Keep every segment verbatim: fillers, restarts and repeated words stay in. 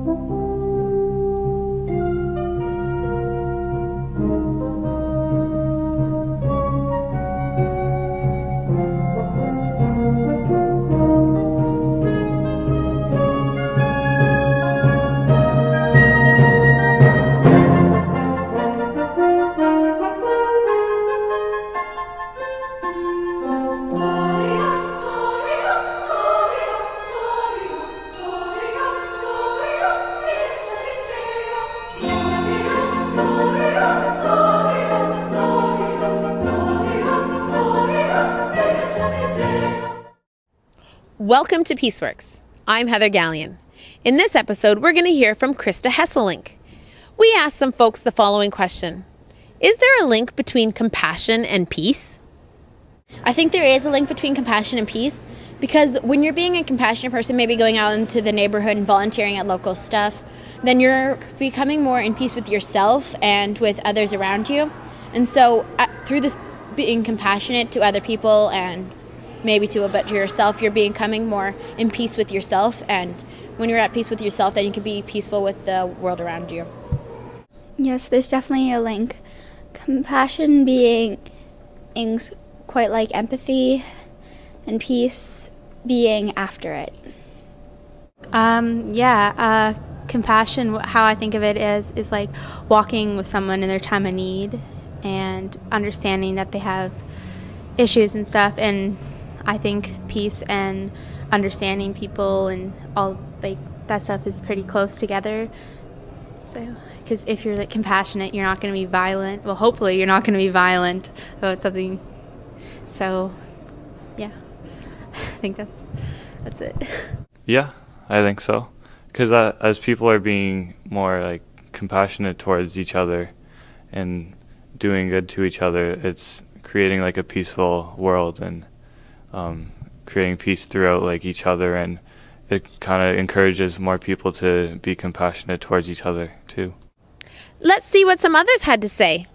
Welcome to Peaceworks. I'm Heather Gallion. In this episode, we're going to hear from Christa Hesselink. We asked some folks the following question: is there a link between compassion and peace? I think there is a link between compassion and peace, because when you're being a compassionate person, maybe going out into the neighborhood and volunteering at local stuff, then you're becoming more in peace with yourself and with others around you. And so uh, through this being compassionate to other people and maybe to about yourself, you're becoming more in peace with yourself. And when you're at peace with yourself, then you can be peaceful with the world around you. Yes, there's definitely a link. Compassion being quite like empathy, and peace being after it. Um, yeah, uh, compassion, how I think of it is, is like walking with someone in their time of need and understanding that they have issues and stuff. And I think peace and understanding people and all like that stuff is pretty close together. So, because if you're like compassionate, you're not going to be violent. Well, hopefully you're not going to be violent about something. So, yeah, I think that's that's it. Yeah, I think so. Because uh, as people are being more like compassionate towards each other and doing good to each other, it's creating like a peaceful world and um, creating peace throughout like each other, and it kind of encourages more people to be compassionate towards each other too. Let's see what some others had to say.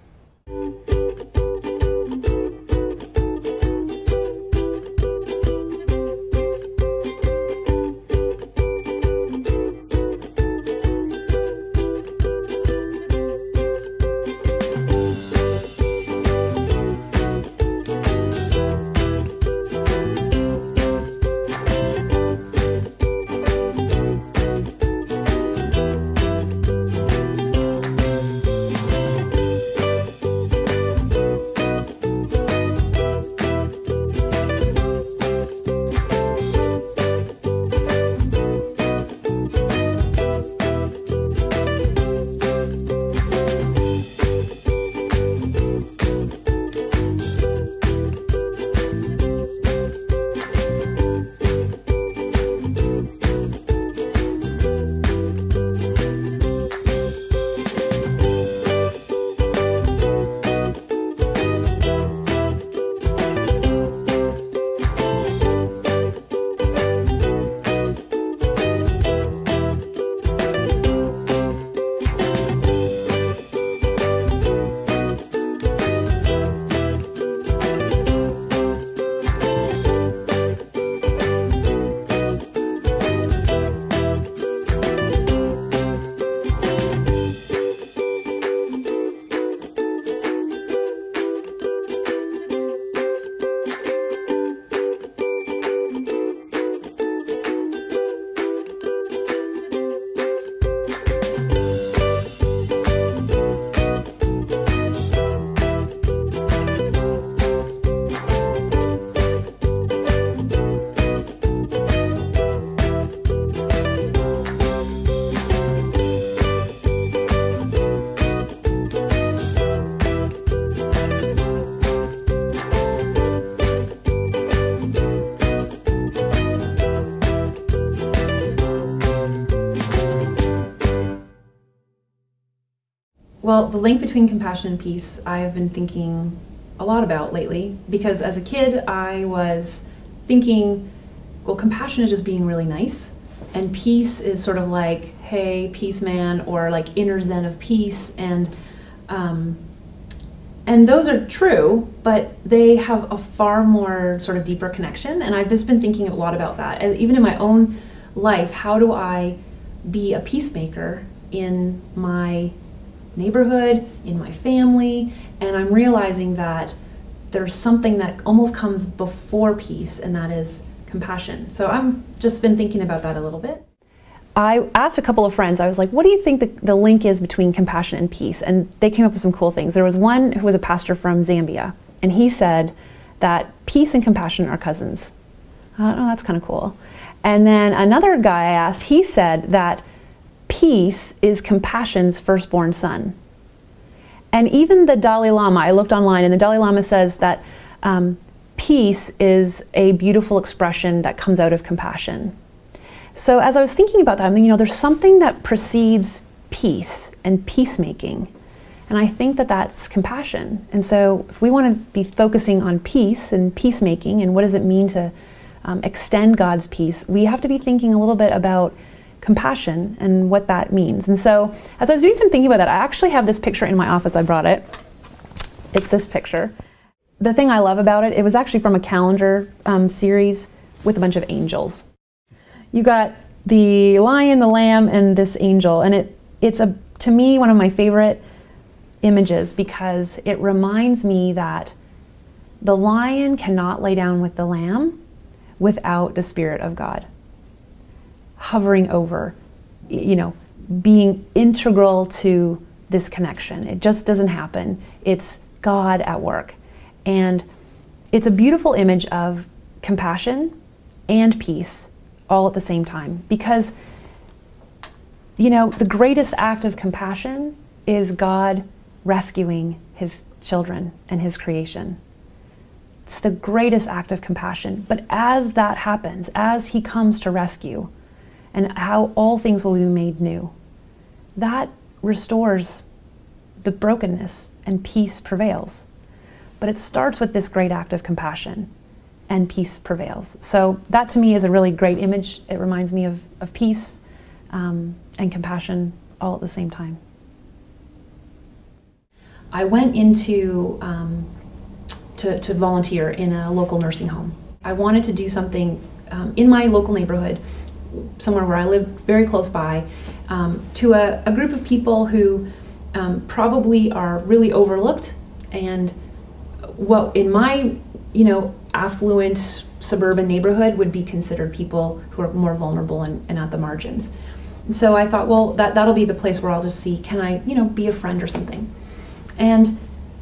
Well, the link between compassion and peace I have been thinking a lot about lately, because as a kid I was thinking, well, compassion is just being really nice, and peace is sort of like, hey, peace man, or like inner zen of peace, and um, and those are true, but they have a far more sort of deeper connection, and I've just been thinking a lot about that. And even in my own life, how do I be a peacemaker in my neighborhood, in my family, and I'm realizing that there's something that almost comes before peace, and that is compassion. So I've just been thinking about that a little bit. I asked a couple of friends, I was like, what do you think the, the link is between compassion and peace? And they came up with some cool things. There was one who was a pastor from Zambia, and he said that peace and compassion are cousins. I thought, oh, that's kind of cool. And then another guy I asked, he said that peace is compassion's firstborn son. And even the Dalai Lama, I looked online, and the Dalai Lama says that um, peace is a beautiful expression that comes out of compassion. So as I was thinking about that, I mean, you know, there's something that precedes peace and peacemaking. And I think that that's compassion. And so if we want to be focusing on peace and peacemaking and what does it mean to um, extend God's peace, we have to be thinking a little bit about compassion and what that means. And so as I was doing some thinking about that, I actually have this picture in my office. I brought it. It's this picture. The thing I love about it, it was actually from a calendar um, series with a bunch of angels. You got the lion, the lamb, and this angel, and it it's a to me one of my favorite images because it reminds me that the lion cannot lay down with the lamb without the Spirit of God hovering over, you know, being integral to this connection. It just doesn't happen. It's God at work. And it's a beautiful image of compassion and peace all at the same time, because, you know, the greatest act of compassion is God rescuing his children and his creation. It's the greatest act of compassion. But as that happens, as he comes to rescue, and how all things will be made new, that restores the brokenness and peace prevails. But it starts with this great act of compassion, and peace prevails. So that to me is a really great image. It reminds me of, of peace um, and compassion all at the same time. I went into um, to, to volunteer in a local nursing home. I wanted to do something um, in my local neighborhood, somewhere where I lived very close by, um, to a, a group of people who um, probably are really overlooked, and what in my, you know, affluent suburban neighborhood would be considered people who are more vulnerable and, and at the margins. And so I thought, well, that, that'll be the place where I'll just see, can I, you know, be a friend or something? And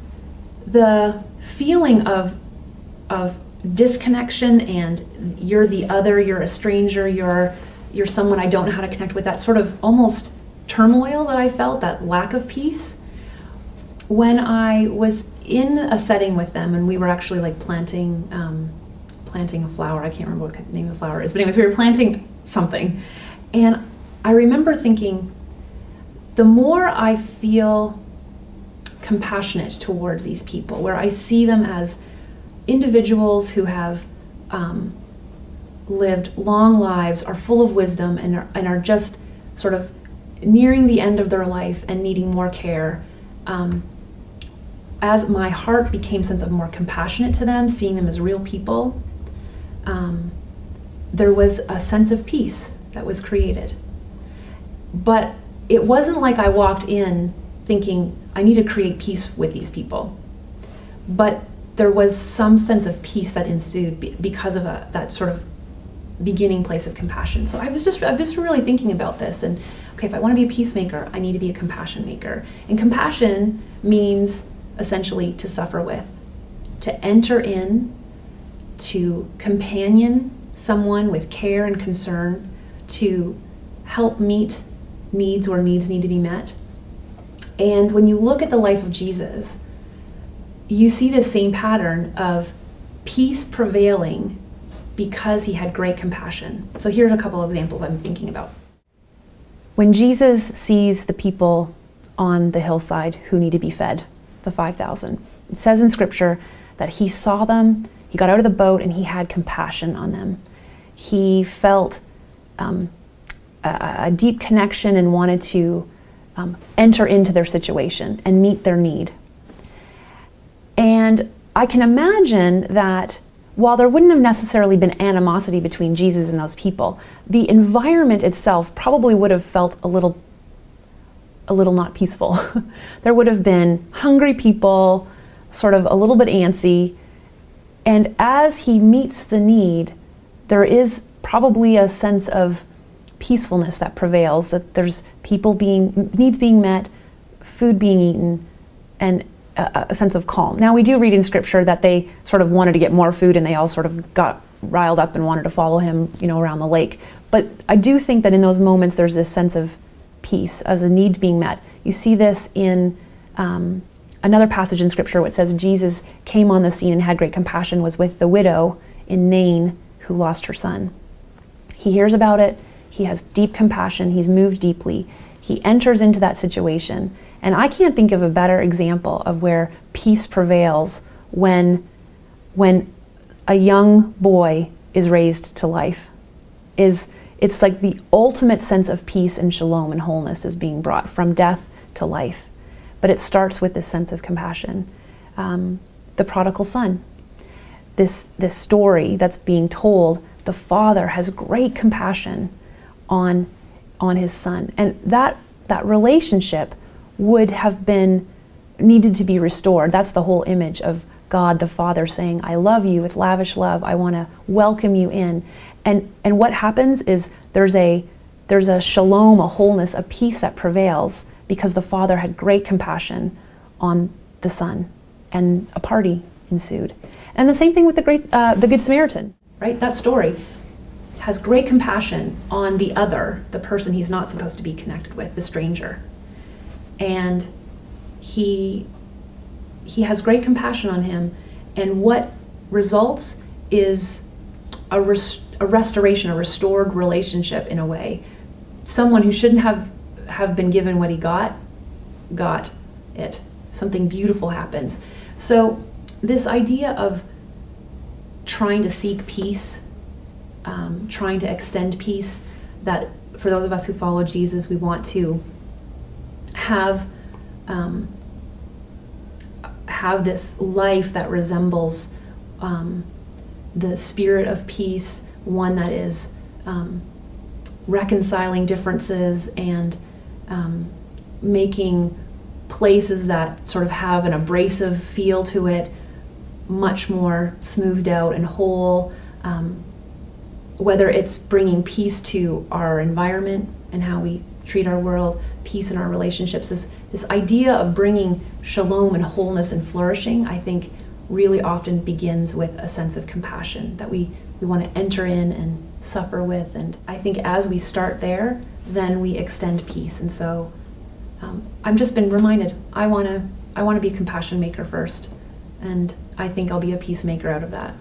the feeling of, of disconnection and you're the other, you're a stranger, you're, you're someone I don't know how to connect with, that sort of almost turmoil that I felt, that lack of peace, when I was in a setting with them, and we were actually like planting um, planting a flower. I can't remember what the name of the flower is, but anyways, we were planting something. And I remember thinking, the more I feel compassionate towards these people, where I see them as individuals who have um, lived long lives, are full of wisdom, and are, and are just sort of nearing the end of their life and needing more care, um, as my heart became sense of more compassionate to them, seeing them as real people, um, there was a sense of peace that was created. But it wasn't like I walked in thinking, I need to create peace with these people. But there was some sense of peace that ensued because of a, that sort of beginning place of compassion. So I was just, I've just really thinking about this, and okay, if I want to be a peacemaker, I need to be a compassion maker. And compassion means essentially to suffer with, to enter in, to companion someone with care and concern, to help meet needs where needs need to be met. And when you look at the life of Jesus, you see the same pattern of peace prevailing because he had great compassion. So here's a couple of examples I'm thinking about. When Jesus sees the people on the hillside who need to be fed, the five thousand, it says in scripture that he saw them, he got out of the boat, and he had compassion on them. He felt um, a, a deep connection and wanted to um, enter into their situation and meet their need. And I can imagine that while there wouldn't have necessarily been animosity between Jesus and those people, the environment itself probably would have felt a little, a little not peaceful. There would have been hungry people, sort of a little bit antsy, and as he meets the need, there is probably a sense of peacefulness that prevails, that there's people being, needs being met, food being eaten, and a, a sense of calm. Now, we do read in Scripture that they sort of wanted to get more food and they all sort of got riled up and wanted to follow him, you know, around the lake. But I do think that in those moments there's this sense of peace as a need being met. You see this in um, another passage in Scripture where it says Jesus came on the scene and had great compassion, was with the widow in Nain who lost her son. He hears about it. He has deep compassion. He's moved deeply. He enters into that situation. And I can't think of a better example of where peace prevails when, when a young boy is raised to life. Is, it's like the ultimate sense of peace and shalom and wholeness is being brought from death to life. But it starts with this sense of compassion. Um, the prodigal son. This, this story that's being told, the father has great compassion on, on his son. And that, that relationship would have been, needed to be restored. That's the whole image of God the Father saying, I love you with lavish love. I want to welcome you in. And, and what happens is there's a, there's a shalom, a wholeness, a peace that prevails because the Father had great compassion on the Son, and a party ensued. And the same thing with the, great, uh, the Good Samaritan, right? That story has great compassion on the other, the person he's not supposed to be connected with, the stranger. And he, he has great compassion on him, and what results is a, res a restoration, a restored relationship in a way. Someone who shouldn't have, have been given what he got, got it. Something beautiful happens. So this idea of trying to seek peace, um, trying to extend peace, that for those of us who follow Jesus, we want to have um, have this life that resembles um, the spirit of peace, one that is um, reconciling differences and um, making places that sort of have an abrasive feel to it much more smoothed out and whole, um, whether it's bringing peace to our environment and how we treat our world, peace in our relationships. This, this idea of bringing shalom and wholeness and flourishing, I think, really often begins with a sense of compassion that we, we want to enter in and suffer with. And I think as we start there, then we extend peace. And so um, I've just been reminded, I want to I want to be a compassion maker first. And I think I'll be a peacemaker out of that.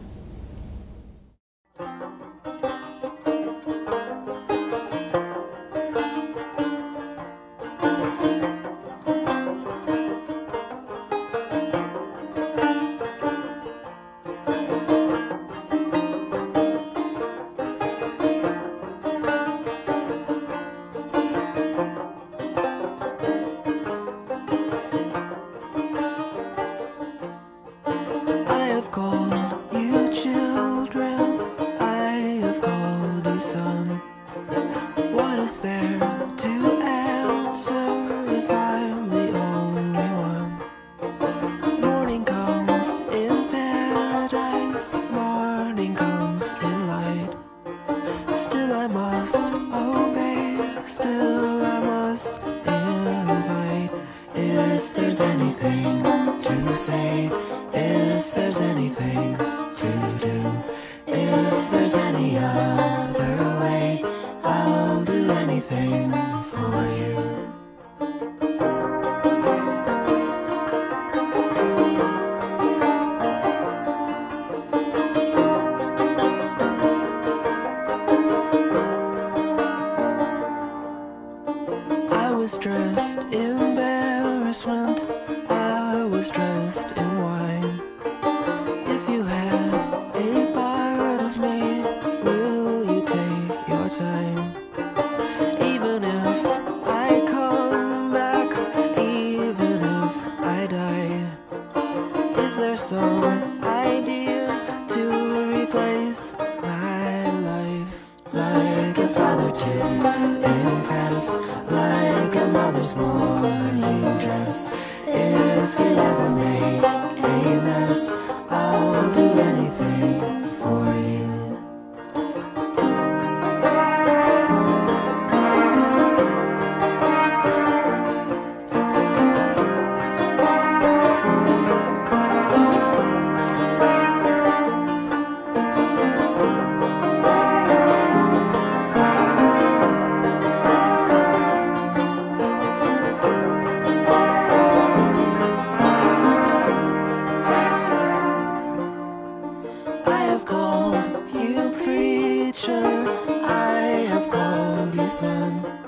Will you or to impress, like a mother's morning dress. If it ever make a mess, I'll do anything for you. I have called you preacher, I have called you son.